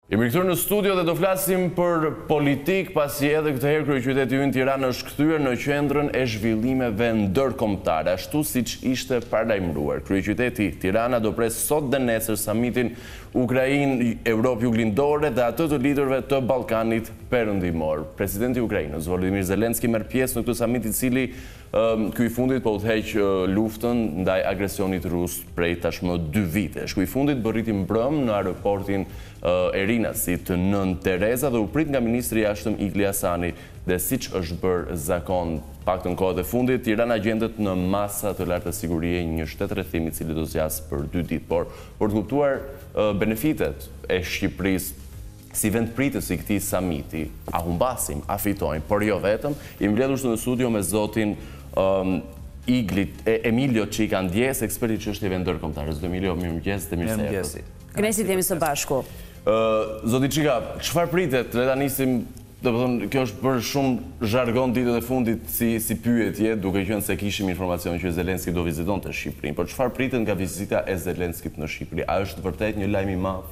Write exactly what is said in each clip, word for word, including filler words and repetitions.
Jemi këtu në studio dhe do flasim për politik, pasi edhe këtë herë kryeqyteti ynë Tirana është kthyer në qendrën e zhvillimeve ndërkombëtare, ashtu siç ishte paralajmëruar. Kryeqyteti Tirana do pres sot dhe nesër samitin Ukrainë-Europë Juglindore dhe atë të liderëve të Ballkanit Perëndimor. Presidenti i Ukrainës, Volodymyr Zelenski, merr pjesë në këtë samit, i cili ky i fundit po udhëheq luftën ndaj agresionit rus prej tashmë dy vitesh. Ky i fundit bërriti mbrëm në aeroportin Erinasit nën Tereza dhe u prit nga ministri i jashtëm Igli Hasani dhe siç është bërë zakon paktën kohët e fundit, Tirana gjendet në masa të lartë të sigurie, një shtet rrethimi i cili do zgjas për dy ditë, por për të kuptuar benefitet e Shqipërisë si vendpritës i këtij samiti, a humbasim, a fitojmë, por jo vetëm, i mbledhur në studio me zotin um, Iglit, e, Emilio Çikandjes, ekspert i çështjeve ndërkombëtare. Zot Emilio, mirëmëngjes dhe mirëse erdhët. Kënaqësi jemi së bashku. Uh, Zoti Çika, çfarë pritet? Le ta nisim, do të thonë, kjo është bërë shumë zhargon ditët e fundit si, si pyetje, duke qenë se kishim informacion që Zelenski do vizitonte Shqipërinë. Por çfarë pritet nga vizita e Zelenskit në Shqipëri? A është vërtet një lajm i madh?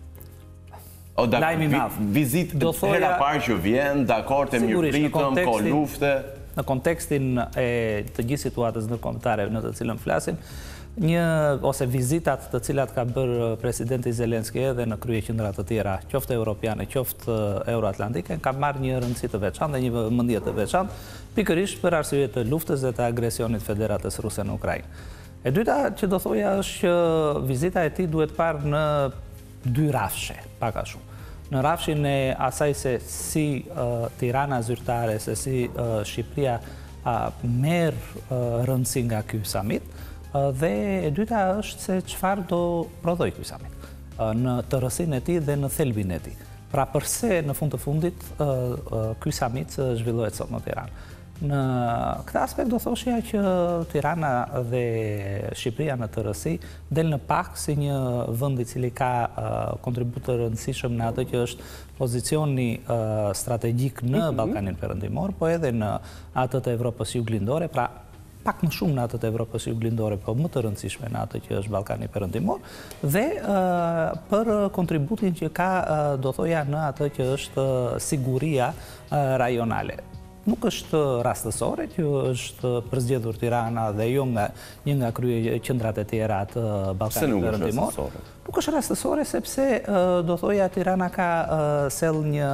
O, da, lajm i madh. Vizit hera parë që vjen, dakord, e mirëpritëm, ko lufte. Në kontekstin e të gjithë situatës ndërkombëtare në të cilën flasim, një ose vizitat të cilat ka bërë presidenti Zelenski edhe në kryeqendra të tjera, qoftë europiane, qoftë euroatlantike, ka marrë një rëndësi të veçantë dhe një vëmendje të veçantë, pikërisht për arsye të luftës dhe të agresionit Federatës Ruse në Ukrainë. E dyta që do thoja është që vizita e tij duhet parë në dy rafshe, pak a shumë. Në rafshin e asaj se si uh, Tirana zyrtare, se si uh, Shqipëria uh, merr uh, rëndësi nga ky samit, uh, dhe e dyta është se çfarë do prodhoj ky samit uh, në tërësinë e tij dhe në thelbin e tij. Pra përse në fund të fundit uh, uh, ky samit uh, zhvillohet sot në Tiranë. Në këtë aspekt do thoshja që Tirana dhe Shqipëria në tërësi del në pak si një vend i cili ka uh, kontribut të rëndësishëm në atë që është pozicioni uh, strategjik në mm-hmm. Ballkanin Perëndimor, po edhe në atë të Evropës Juglindore, pra pak më shumë në atë të Evropës Juglindore, po më të rëndësishme në atë që është Ballkani Perëndimor, dhe uh, për kontributin që ka, uh, do thoja, në atë që është uh, siguria uh, rajonale. Nuk është rastësore që është përzgjedhur Tirana dhe jo nga një nga kryeqendrat e tjera të Ballkanit Perëndimor. Nuk është rastësore sepse do thoja Tirana ka sell një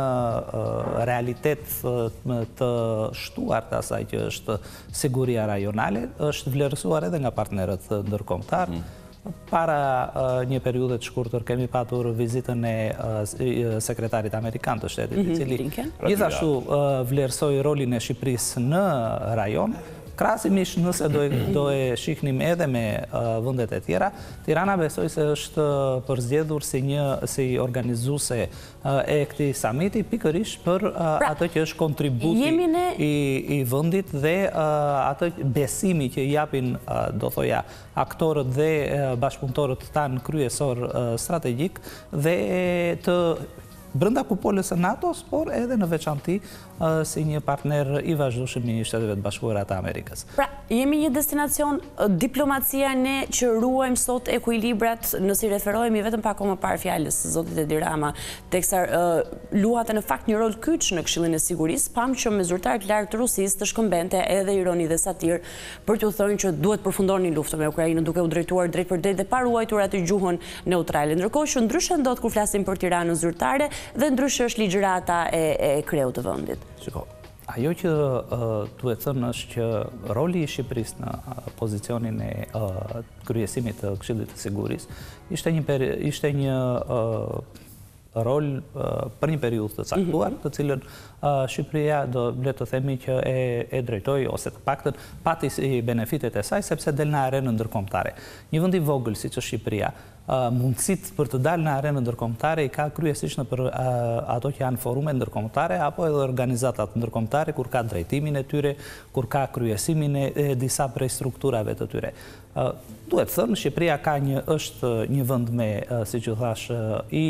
realitet të shtuar të asaj që është siguria rajonale, është vlerësuar edhe nga partnerët ndërkombëtar. Para uh, një periudhe të shkurtër kemi patur vizitën e uh, sekretarit amerikan të shtetit, i cili gjithashtu uh, vlerësoi rolin e Shqipërisë në rajon. Krahasimisht nëse do, do e shihnim edhe me uh, vendet e tjera, Tirana besoj se është përzgjedhur si një si organizuese uh, e këtij samiti pikërisht për uh, pra, atë që është kontributi ne... i, i vendit dhe uh, atë besimi që i japin uh, do thoja aktorët dhe uh, bashkëpunëtorët tanë kryesor uh, strategjik dhe të brenda kupolës së NATO-s, por edhe në veçanti uh, si një partner i vazhdueshëm i Shteteve të Bashkuara të Amerikës. Pra, jemi një destinacion uh, diplomacia ne që ruajmë sot ekuilibrat, nëse i referohemi vetëm pak më parë fjalës së zotit Edi Rama, teksa uh, luante në fakt një rol kyç në Këshillin e Sigurisë, pam që me zyrtarët lartë të Rusisë të shkëmbente edhe ironi dhe satir për t'u thënë që duhet përfundoni luftën me Ukrainën duke u drejtuar drejt për drejt dhe pa ruajtur atë gjuhën neutrale. Ndërkohë që ndryshe ndodh kur flasim për Tiranën zyrtare, dhe ndryshe është ligjërata e, e kreut të vendit. Shiko, ajo që uh, duhet thënë është që roli i Shqipërisë në uh, pozicionin e uh, kryesimit të Këshillit të Sigurisë ishte një peri, ishte një uh, rol uh, për një periudhë të caktuar, të cilën uh, Shqipëria do le të themi që e, e drejtoi ose të paktën pati si benefitet e saj sepse del në arenën ndërkombëtare. Një vend i vogël siç është Shqipëria, Uh, mundësit për të dalë në arenën ndërkombëtare i ka kryesisht në për uh, ato që janë forume ndërkombëtare apo edhe organizatat ndërkombëtare kur ka drejtimin e tyre, kur ka kryesimin e, e disa prej strukturave të tyre. Uh, duhet thënë, Shqipëria ka një është një vend me, uh, si që thash, uh, i,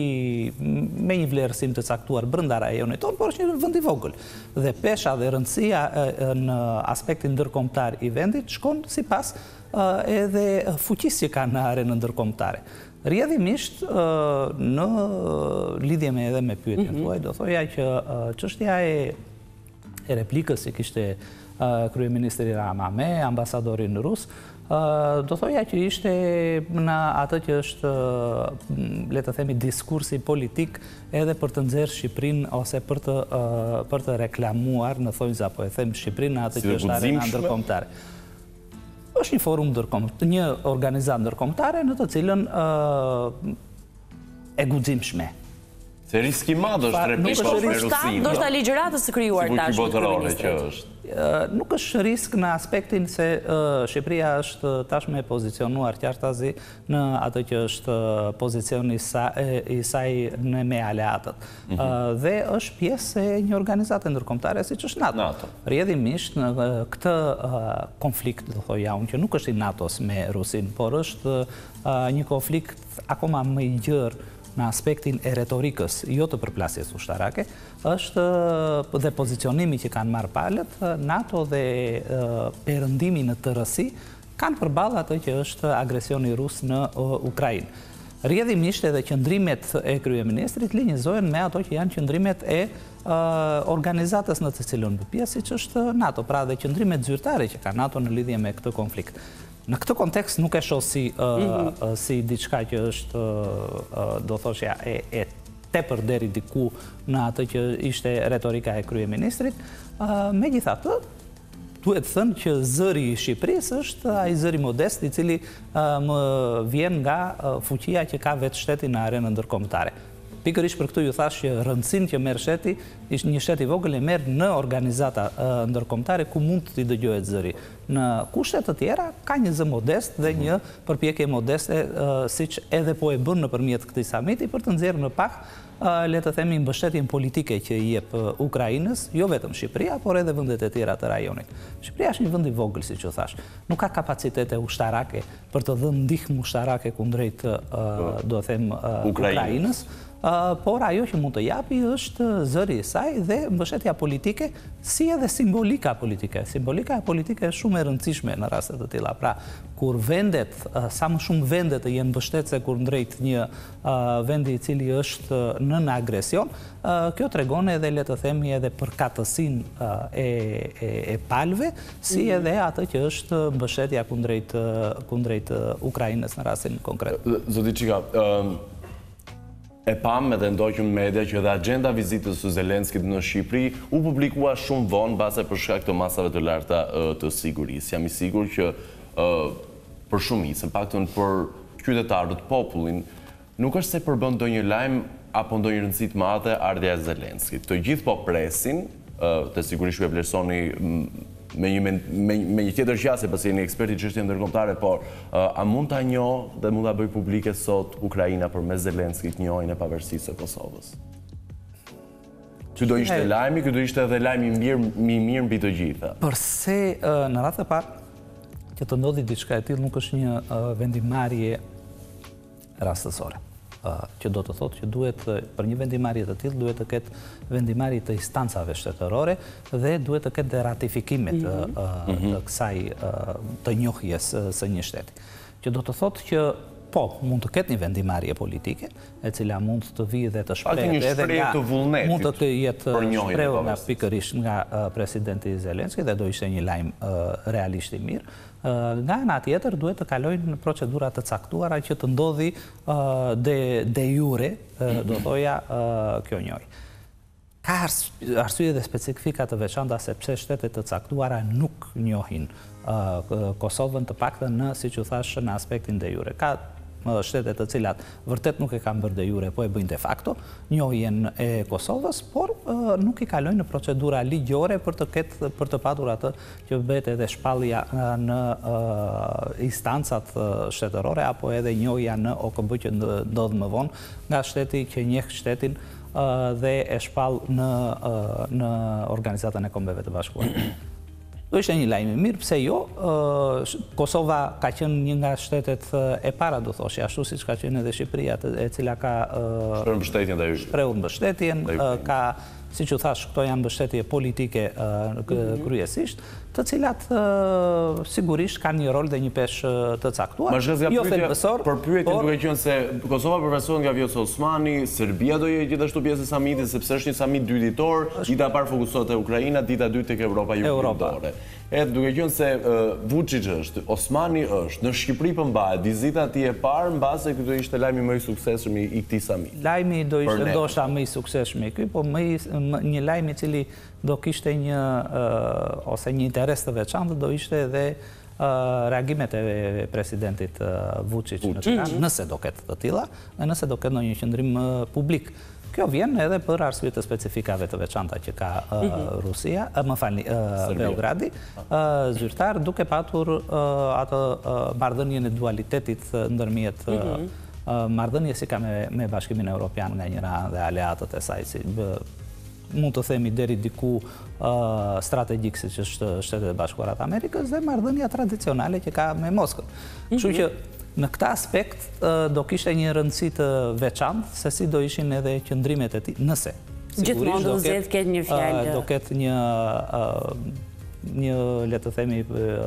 me një vlerësim të caktuar brenda rajonit tonë, por është një vend i vogël. Dhe pesha dhe rëndësia uh, në aspektin ndërkombëtar i vendit shkon sipas Uh, edhe fuqisë që ka në arenën ndërkombëtare. Rrjedhimisht, në lidhje me edhe me pyetjen tuaj, do thoja që çështja e e replikës që kishte kryeministri Rama me ambasadorin rus, do thoja që ishte në atë që është, le të themi, diskursi politik edhe për të nxjerrë Shqipërinë ose për të për të reklamuar, në thonjza po e them Shqipërinë në atë që është arena ndërkombëtare. Është një forum ndërkombëtar, një organizatë ndërkombëtare në të cilën e guximshme. Se riski i madh është repliko me Rusinë. Do të ligjëratës së krijuar tashmë që është. Nuk është risk në aspektin se Shqipëria është tashmë e pozicionuar qartazi në atë që është pozicioni i saj në me aleatët. Dhe është pjesë e një organizate ndërkombëtare siç është NATO. Rrjedhimisht në këtë konflikt, do thoja unë, që nuk është i NATO-s me Rusinë, por është një konflikt akoma më i gjerë në aspektin e retorikës, jo të përplasjes ushtarake, është dhe pozicionimi që kanë marrë palët, NATO dhe perëndimi në tërësi kanë përballë atë që është agresioni rus në Ukrainë. Rrjedhimisht edhe qëndrimet e kryeministrit linjëzohen me ato që janë qëndrimet e organizatës në të cilën bë pjesë, siç është NATO, pra dhe qëndrimet zyrtare që ka NATO në lidhje me këtë konflikt. Në këtë kontekst nuk e shoh si si diçka që është, do thoshja, e tepër deri diku në atë që ishte retorika e kryeministrit. Megjithatë, duhet thënë që zëri i Shqipërisë është ai zëri modest i cili më vjen nga fuqia që ka vetë shteti në arenën ndërkombëtare. Pikërisht për këtë ju thash që rëndësinë që merr shteti, ishte një shtet i vogël e merr në organizata ndërkombëtare ku mund të dëgjohet zëri. Në kushte të tjera ka një zë modest dhe një përpjekje modeste, siç edhe po e bën nëpërmjet këtij samiti për të nxjerrë në pak, le të themi, mbështetjen politike që i jep Ukrainës, jo vetëm Shqipëria, por edhe vendet e tjera të rajonit. Shqipëria është një vend i vogël, siç u thash. Nuk ka kapacitete ushtarake për të dhënë ndihmë ushtarake kundrejt, do të them, Ukrainës. Por ajo që mund të japi është zëri i saj dhe mbështetja politike, si edhe simbolika politike. Simbolika politike është shumë e rëndësishme në raste të tilla. Pra, kur vendet, sa më shumë vendet të jenë mbështetëse kundrejt një vendi i cili është nën agresion, kjo tregon edhe, le të themi, edhe përkatësinë e e palëve, si edhe atë që është mbështetja kundrejt kundrejt Ukrainës në rastin konkret. Zoti Çika, e pam edhe ndoqëm në media që edhe agenda vizitës së Zelenskit në Shqipëri u publikua shumë vonë base për shkak të masave të larta të sigurisë. Jam i sigurt që për shumicën, në paktën për qytetarët, popullin, nuk është se përbën ndonjë lajm apo ndonjë rëndësi të madhe ardhja e Zelenskit. Të gjithë po presin, të sigurisht ju e vlerësoni me një, me, me një tjetër qasje, pasi jeni eksperti çështje ndërkombëtare, por a mund ta njohë dhe mund ta bëj publike sot Ukraina përmes Zelenskit njohjen e pavarësisë së Kosovës? Ky do ishte lajmi, ky do ishte edhe lajmi i mirë, i mirë mbi të gjitha. Përse në radhë e parë që të ndodhi diçka e tillë nuk është një vendimarrje rastësore. Që do të thotë që duhet, për një vendimarrje të tillë, duhet të ketë vendimarrje të instancave shtetërore dhe duhet të ketë dhe ratifikimet të kësaj të njohjes së një shteti. Që do të thotë që po, mund të ketë një vendimarrje politike, e cila mund të vijë dhe të shprehet edhe nga mund të jetë shprehur nga pikërisht nga presidenti Zelenski dhe do ishte një lajm realisht i mirë. Nga ana tjetër duhet të kalojnë në procedura të caktuara që të ndodhi de, de jure, do thoja, kjo njohje. Ka arsye dhe specifika të veçanta sepse shtetet të caktuara nuk njohin Kosovën, të paktën në, siç u thash, në aspektin de jure. Ka shtetet të cilat vërtet nuk e kanë bërë de jure, po e bëjnë de facto njohjen e Kosovës, por nuk i kalojnë në procedura ligjore për të ketë, për të patur atë që bëhet edhe shpallja në instancat shtetërore apo edhe njohja në O K B që ndodh më vonë nga shteti që njeh shtetin dhe e shpall në në Organizatën e Kombeve të Bashkuara. Do ishte një lajm i mirë, pse jo? Kosova ka qenë një nga shtetet e para, do thoshë, ashtu siç ka qenë edhe Shqipëria, e cila ka shprehur mbështetjen ndaj shprehur mbështetjen, ka si që thash, këto janë mbështetje politike kryesisht, të cilat sigurisht kanë një rol dhe një peshë të caktuar. Jo thelbësor, për pyetjen duke qenë se Kosova përfaqësohet nga Vjosa Osmani, Serbia do jetë gjithashtu pjesë e samitit sepse është një samit dy ditor, dita e parë fokusohet te Ukraina, dita e dytë tek Europa Jugoslave. Edhe duke qenë se Vučić është, Osmani është, në Shqipëri përmbahet, vizita e tij e parë mbase ky do ishte lajmi më i suksesshëm i këtij samiti. Lajmi do ishte ndoshta më i suksesshëm i ky, po më një lajm i cili do kishte një ose një interes të veçantë do ishte edhe reagimet e presidentit Vučić në Tiranë, nëse do ketë të tilla, dhe nëse do ketë ndonjë qendrim publik. Kjo vjen edhe për arsye të specifikave të veçanta që ka Rusia, më falni, Beogradi, zyrtar, duke patur atë marrëdhënien e dualitetit ndërmjet marrëdhënies si ka me Bashkimin Evropian nga njëra dhe aleatët e saj, si mund të themi deri diku strategjik siç është Shtetet e Bashkuara të Amerikës dhe marrëdhënia tradicionale që ka me Moskën. Kështu që në këtë aspekt do kishte një rëndësi të veçantë se si do ishin edhe qëndrimet e tij, nëse gjithmonë do ketë një fjalë, do ketë një një le të themi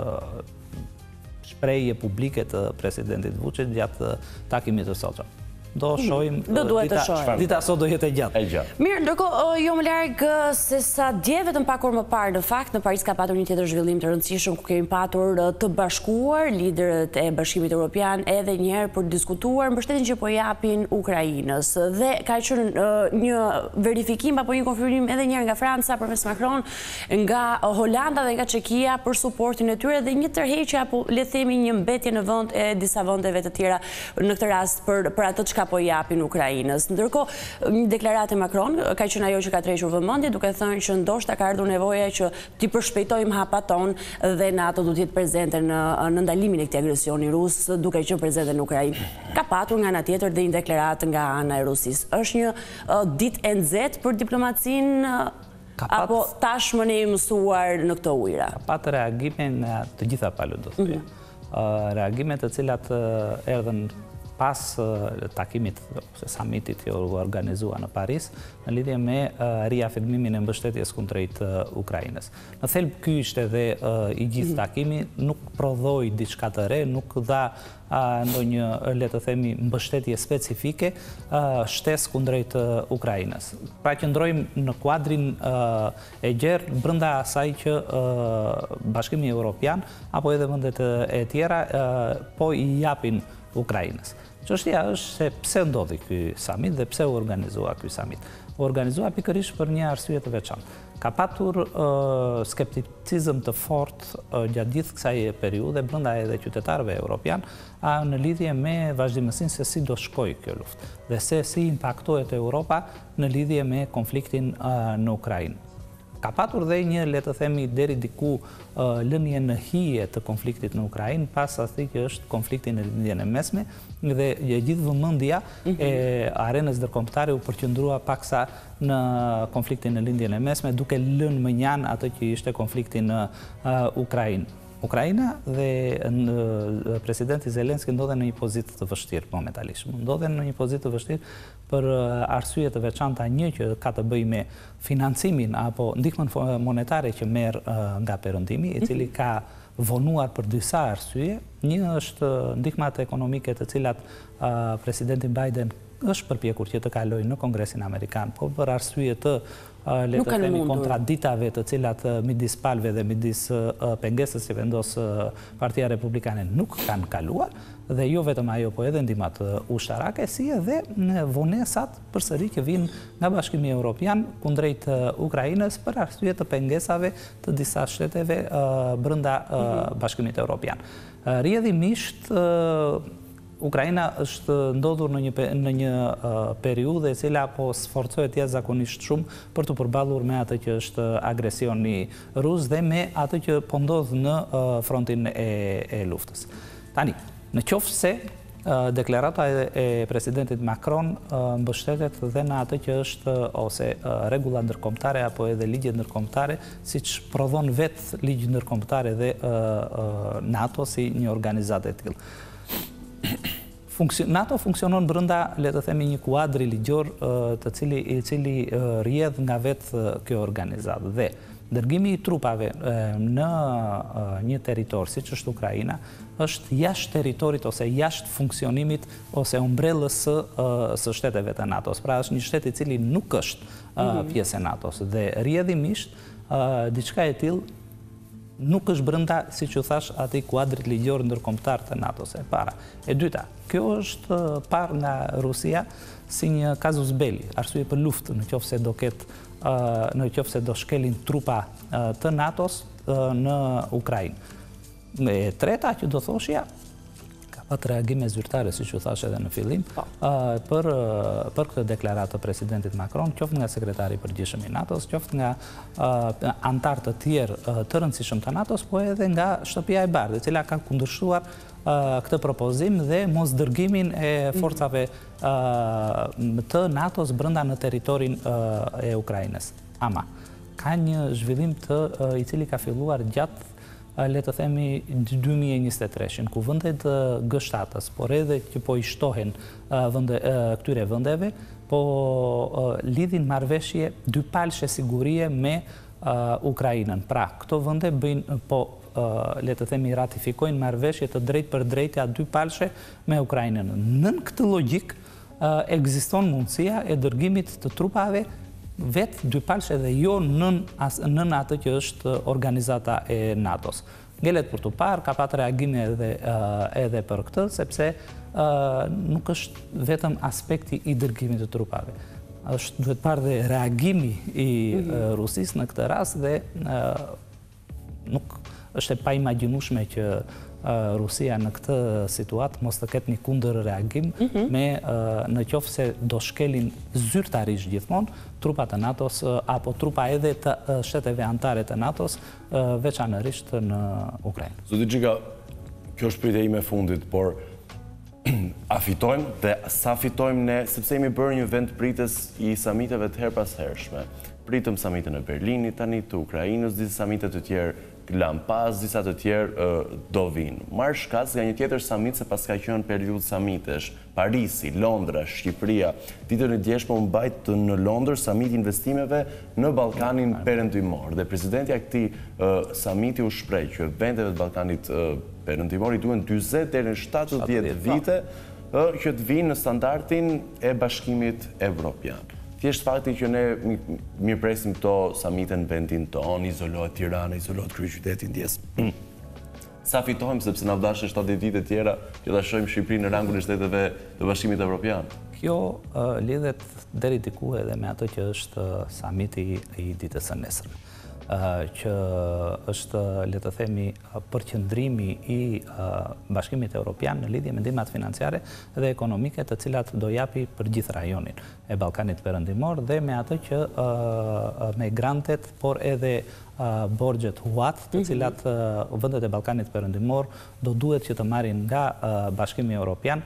shprehje publike të presidentit Vučić gjatë takimit të sotshëm. Do shohim, dita sot do jetë e gjatë. Mirë, ndërkohë jo më larg se sa dje vetëm pak orë më parë, në fakt, në Paris ka patur një tjetër zhvillim të rëndësishëm ku kemi patur të bashkuar liderët e Bashkimit Evropian edhe një herë për të diskutuar mbështetjen që po japin Ukrainës. Dhe ka qenë një verifikim apo një konfirmim edhe një herë nga Franca përmes Macron, nga Holanda dhe nga Çekia për suportin e tyre dhe një tërheqje apo le të themi një mbetje në vend e disa vendeve të tjera në këtë rast për për atë çka po japin Ukrainës. Ndërkohë, një deklaratë e Macron ka qenë ajo që ka tërhequr vëmendje, duke thënë që ndoshta ka ardhur nevoja që t'i përshpejtojmë hapat ton dhe NATO do të jetë prezente në, në ndalimin e këtij agresioni rus, duke qenë prezente në Ukrainë. Ka patur nga ana tjetër dhe një deklaratë nga ana e Rusisë. Është një uh, ditë e nxehtë për diplomacinë apo tashmë ne jemi mësuar në këto ujëra? Ka patë reagime nga të gjitha palët, do thoya. Reagime të cilat erdhën pas takimit ose samitit që u organizua në Paris në lidhje me riafirmimin e mbështetjes kundrejt Ukrainës. Në thelb ky ishte edhe i gjithë takimi, nuk prodhoi diçka të re, nuk dha ndonjë le të themi mbështetje specifike shtesë kundrejt Ukrainës. Pra qëndrojmë në kuadrin e gjerë brenda asaj që Bashkimi Evropian apo edhe vendet e tjera po i japin Ukrainës. Çështja është se pse ndodhi ky samit dhe pse u organizua ky samit. U organizua pikërisht për një arsye të veçantë. Ka patur uh, skepticizëm të fortë uh, gjatë gjithë kësaj periudhe brenda edhe qytetarëve evropian uh, në lidhje me vazhdimësinë se si do shkojë kjo luftë dhe se si impaktohet Europa në lidhje me konfliktin uh, në Ukrainë. Ka patur dhe një, le të themi, deri diku uh, lënje në hije të konfliktit në Ukrainë, pas asaj që është konflikti në lindjen e mesme, dhe gjithë vëmendja e arenës ndërkombëtare u përqendrua paksa në konfliktin në lindjen e mesme, duke lënë mënjan atë që ishte konflikti në uh, Ukrainë. Ukraina dhe presidenti Zelenski ndodhen në një pozitë të vështirë momentalisht. Ndodhen në një pozitë të vështirë për arsye të veçanta, një që ka të bëjë me financimin apo ndihmën monetare që merr nga Perëndimi, i cili ka vonuar për disa arsye. Një është ndihmat ekonomike të cilat presidenti Biden është përpjekur që të kalojë në Kongresin Amerikan, por për arsye të le të themi kontraditave të cilat midis palëve dhe midis pengesës që vendos Partia Republikane nuk kanë kaluar, dhe jo vetëm ajo, po edhe ndihmat ushtarake, si edhe vonesat përsëri që vijnë nga Bashkimi Evropian kundrejt Ukrainës për arsye të pengesave të disa shteteve brenda Bashkimit Evropian. Rrjedhimisht Ukraina është ndodhur në një, në një uh, periudhë e cila po sforcohet jashtëzakonisht shumë për të përballur me atë që është agresioni rus dhe me atë që po ndodh në uh, frontin e, e luftës. Tani, në qoftë se uh, deklarata e, e presidentit Macron uh, mbështetet dhe në atë që është uh, ose uh, rregulla ndërkombëtare apo edhe ligjet ndërkombëtare, siç prodhon vetë ligj ndërkombëtare dhe uh, uh, NATO si një organizatë e tillë. NATO funksionon brenda, le të themi, një kuadri ligjor të cili, i cili rjedh nga vetë kjo organizatë. Dhe dërgimi i trupave në një territor, si që është Ukraina, është jashtë territorit ose jashtë funksionimit ose umbrellës së shteteve të NATO-s. Pra është një shtet i cili nuk është pjesë e NATO-s. Dhe rjedhimisht, diçka e tillë nuk është brenda, si që thash, ati kuadrit ligjor ndërkombëtar të NATO-s e para. E dyta, kjo është parë nga Rusia si një casus belli, arsye për luftë, në qoftë se do ketë në qoftë se do shkelin trupa të NATO-s në Ukrainë. E treta që do thoshja, ka pat reagime zyrtare, si që thash edhe në fillim, për, për këtë deklaratë të presidentit Macron, qoftë nga sekretari i përgjithshëm i NATO-s, qoftë nga antarë të tjerë të rëndësishëm të NATO-s, po edhe nga Shtëpia e Bardhë, e cila ka kundërshtuar këtë propozim dhe mos dërgimin e forcave të NATO-s brenda në territorin e Ukrainës. Ama, ka një zhvillim të i cili ka filluar gjatë, le të themi, dy mijë e njëzet e tre, ku vendet G shtatës, por edhe që po i shtohen këtyre vendeve, po lidhin marrëveshje dypalshe sigurie me Ukrainën. Pra, këto vende bëjnë, po le të themi, ratifikojnë marrëveshje të drejt për drejtja dypalshe me Ukrainën. Nën këtë logjik ekziston mundësia e dërgimit të trupave vetë dypalshe dhe jo nën, nën atë që është organizata e NATO-s. Ngelet për të parë, ka pat reagime edhe, edhe për këtë, sepse nuk është vetëm aspekti i dërgimit të trupave. është duhet parë dhe reagimi i Rusisë në këtë rast dhe nuk është e pa imagjinueshme që Rusia në këtë situatë mos të ketë një kundër reagim me në qoftë se do shkelin zyrtarisht gjithmonë trupat e NATO-s apo trupa edhe të shteteve anëtare të NATO-s veçanërisht në Ukrainë. Zoti Xhika, kjo është pyetja ime e fundit, por a fitojmë dhe sa fitojmë ne, sepse jemi bërë një vend pritës i samiteve të her pas hershme. Pritëm samitin e Berlinit tani, të Ukrainës, disa samitet të tjerë lanë pas, disa të tjerë do vinë. Marrë shkas nga një tjetër samit se pas ka qenë periudhë samitesh, Parisi, Londra, Shqipëria. Ditën e djeshme u mbajt në Londër samiti investimeve në Ballkanin Perëndimor. Dhe presidentja e këtij samiti u shpreh që vendeve të Ballkanit Perëndimor i duhen dyzet deri në shtatëdhjetë vite që të vinë në standardin e Bashkimit Evropian. Thjesht fakti që ne mirëpresim këto samite në vendin tonë, izolohet Tirana, izolohet kryeqyteti ndjes. Sa fitojmë sepse na dashën shtatëdhjetë vite tjera që ta shohim Shqipërinë në rangun e shteteve të Bashkimit Evropian? Kjo lidhet deri diku edhe me atë që është samiti i ditës së nesërme, që është, le të themi, përqendrimi i Bashkimit Evropian në lidhje me ndihmat financiare dhe ekonomike të cilat do japi për gjithë rajonin e Ballkanit Perëndimor dhe me atë që me grantet, por edhe borxhet huat, të cilat vendet e Ballkanit Perëndimor do duhet që të marrin nga Bashkimi Evropian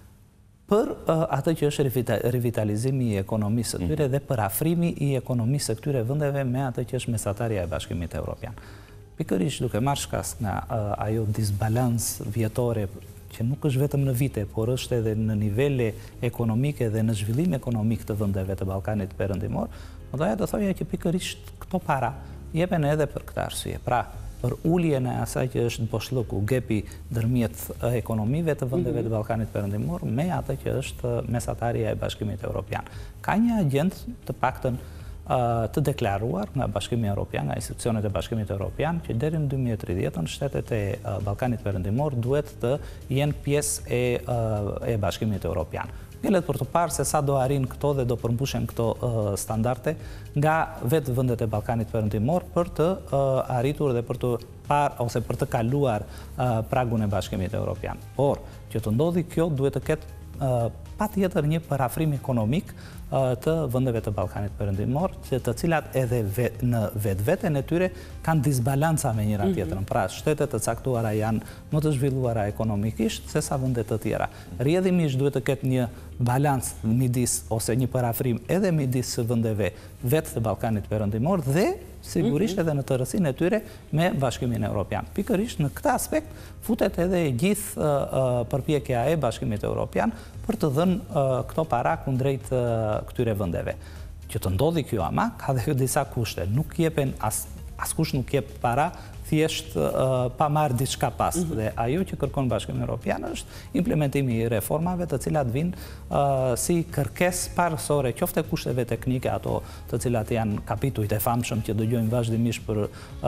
për atë që është revitalizimi i ekonomisë së tyre dhe për afrimi i ekonomisë së këtyre vendeve me atë që është mesatarja e Bashkimit Evropian. Pikërisht duke marrë shkas nga ajo disbalancë vjetore që nuk është vetëm në vite, por është edhe në nivele ekonomike dhe në zhvillim ekonomik të vendeve të Ballkanit Perëndimor, do doja të thoja që pikërisht këto para jepen edhe për këtë arsye. Pra, për uljen e asaj që është boshllëku, gepi ndërmjet ekonomive të vendeve të Ballkanit Perëndimor me atë që është mesatarja e Bashkimit Evropian. Ka një agjend të paktën të deklaruar nga Bashkimi Evropian, nga institucionet e Bashkimit Evropian, që deri në dy mijë e tridhjetë shtetet e Ballkanit Perëndimor duhet të jenë pjesë e, e Bashkimit Evropian. Ngelet për të parë se sa do arrin këto dhe do përmbushen këto uh, standarde nga vetë vendet e Ballkanit Perëndimor për të uh, arritur dhe për të parë ose për të kaluar uh, pragun e Bashkimit Evropian. Por, që të ndodhi kjo duhet të ketë uh, patjetër një parafrim ekonomik uh, të vendeve të Ballkanit Perëndimor, që të cilat edhe vet, në vetveten e tyre kanë disbalanca me njëra tjetrën. Pra, shtetet të caktuara janë më të zhvilluara ekonomikisht se sa vendet të tjera. Rrjedhimisht duhet të ketë një balans midis ose një parafrim edhe midis vendeve vetë të Ballkanit Perëndimor dhe sigurisht edhe në të rësinë e tyre me Bashkimin Evropian. Pikërisht në këtë aspekt futet edhe gjithë përpjekja e Bashkimit Evropian për të dhënë këto para kundrejt këtyre vendeve. Që të ndodhi kjo ama, ka dhe disa kushte. Nuk jepen, as, askush nuk jep para, thjesht pa marrë diçka pas. Dhe ajo që kërkon Bashkimi Evropian është implementimi i reformave të cilat vinë si kërkes parësore, qofte kushteve teknike, ato të cilat janë kapitujt e famshëm që dëgjojmë vazhdimisht për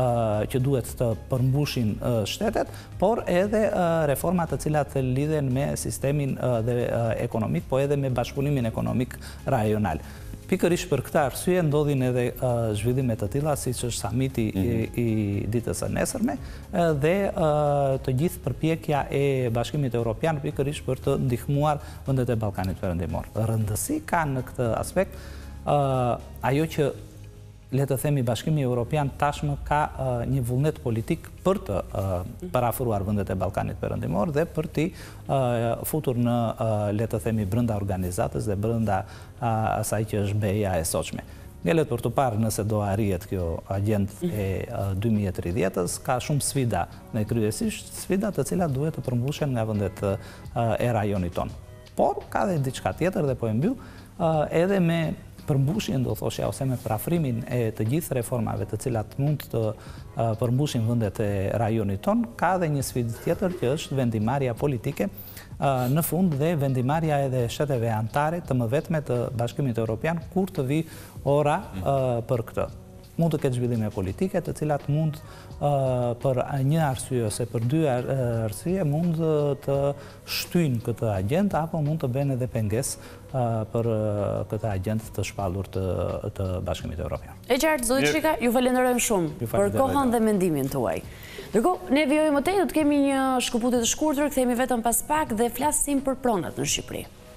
që duhet të përmbushin shtetet, por edhe reformat të cilat lidhen me sistemin dhe ekonomik, po edhe me bashkëpunimin ekonomik rajonal. Pikërisht për këtë arsye ndodhin edhe zhvillime të tilla siç është samiti i ditës së nesërme dhe të gjithë përpjekja e Bashkimit Evropian pikërisht për të ndihmuar vendet e Ballkanit Perëndimor. Rëndësi ka në këtë aspekt ajo që le të themi Bashkimi Evropian tashmë ka një vullnet politik për të parafruar vendet e Ballkanit Perëndimor dhe për t'i futur në le të themi brenda organizatës dhe brenda asaj që është B E-ja e sotshme. Ngelet për të parë nëse do arrihet kjo agjendë e dy mijë e tridhjetës, ka shumë sfida në kryesisht sfida të cilat duhet të përmbushen nga vendet e rajonit tonë. Por ka dhe diçka tjetër dhe po e mbyll edhe me përmbushjen, do thoshja, ose me parafrimin e të gjithë reformave të cilat mund të përmbushin vendet e rajonit ton, ka dhe një sfidë tjetër që është vendimarrja politike në fund dhe vendimarrja edhe shteteve anëtare të mëvetme të Bashkimit Evropian kur të vi ora për këtë. Mund të ketë zhvillime politike të cilat mund për një arsye ose për dy arsye mund të shtyjnë këtë agjendë apo mund të bëjnë edhe pengesë për këtë agjendë të shpallur të Bashkimit Evropian. E qartë, zoti Çika, ju falenderojmë shumë për kohën dhe mendimin tuaj. Ndërkohë, ne vijojmë më tej, do të kemi një shkëputje të shkurtër, kthehemi vetëm pas pak dhe flasim për pronat në Shqipëri.